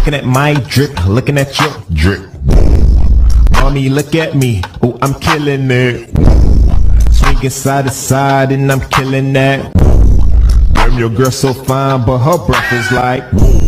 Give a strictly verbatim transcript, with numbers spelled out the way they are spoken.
Looking at my drip, looking at your drip. Mommy, look at me, oh, I'm killing it. Swinging side to side and I'm killing that. Damn, your girl so fine, but her breath is like